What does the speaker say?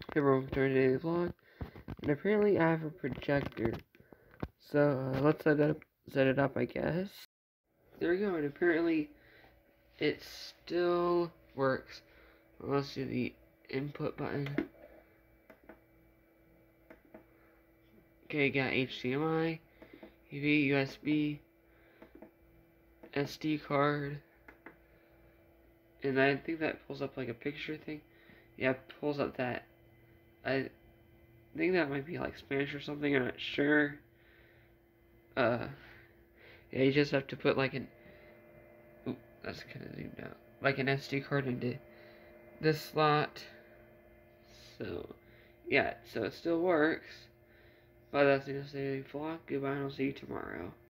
Hey everyone, for today's vlog, and apparently I have a projector, so let's set it up, I guess. There we go, and apparently it still works. Let's do the input button. Okay, got HDMI, UV, USB, SD card, and I think that pulls up like a picture thing. Yeah, it pulls up that. I think that might be like Spanish or something, I'm not sure. Yeah, you just have to put like an, ooh, that's kind of zoomed out, like an SD card into this slot. So, yeah, so it still works. But that's the end of the vlog. Goodbye, and I'll see you tomorrow.